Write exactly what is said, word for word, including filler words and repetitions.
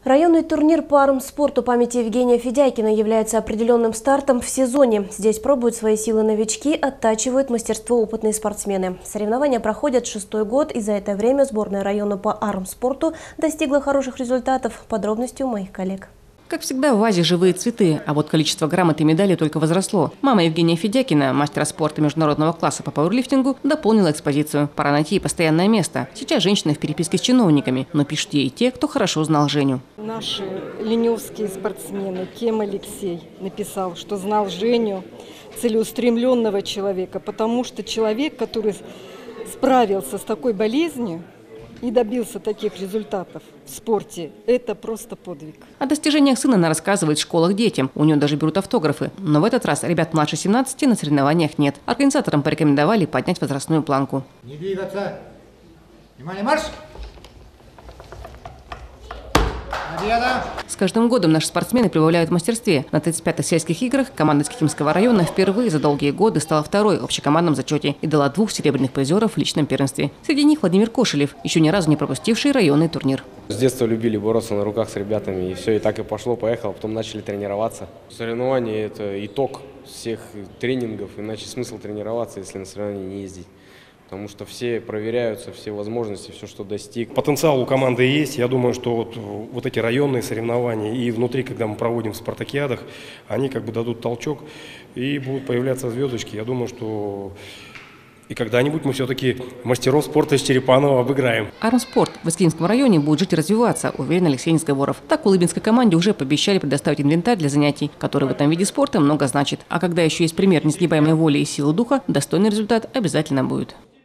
Районный турнир по армспорту памяти Евгения Федякина является определенным стартом в сезоне. Здесь пробуют свои силы новички, оттачивают мастерство опытные спортсмены. Соревнования проходят шестой год, и за это время сборная района по армспорту достигла хороших результатов. Подробности у моих коллег. Как всегда, в вазе живые цветы, а вот количество грамот и медалей только возросло. Мама Евгения Федякина, мастера спорта международного класса по пауэрлифтингу, дополнила экспозицию. Пора найти ей постоянное место. Сейчас женщина в переписке с чиновниками, но пишут ей те, кто хорошо знал Женю. Наши ленивские спортсмены, Кем Алексей, написал, что знал Женю, целеустремленного человека, потому что человек, который справился с такой болезнью и добился таких результатов в спорте, это просто подвиг. О достижениях сына она рассказывает в школах детям. У нее даже берут автографы. Но в этот раз ребят младше семнадцати на соревнованиях нет. Организаторам порекомендовали поднять возрастную планку. Не двигаться. Внимание, марш! С каждым годом наши спортсмены прибавляют в мастерстве. На тридцать пятых сельских играх команда Искитимского района впервые за долгие годы стала второй в общекомандном зачете и дала двух серебряных призеров в личном первенстве. Среди них Владимир Кошелев, еще ни разу не пропустивший районный турнир. С детства любили бороться на руках с ребятами, и все, и так и пошло-поехало. Потом начали тренироваться. Соревнования – это итог всех тренингов, иначе смысл тренироваться, если на соревнования не ездить. Потому что все проверяются, все возможности, все, что достиг. Потенциал у команды есть. Я думаю, что вот, вот эти районные соревнования и внутри, когда мы проводим в спартакиадах, они как бы дадут толчок и будут появляться звездочки. Я думаю, что и когда-нибудь мы все-таки мастеров спорта из Черепанова обыграем. Армспорт в Искитимском районе будет жить и развиваться, уверен Алексей Несговоров. Так, улыбинской команде уже пообещали предоставить инвентарь для занятий, который в этом виде спорта много значит. А когда еще есть пример несгибаемой воли и силы духа, достойный результат обязательно будет.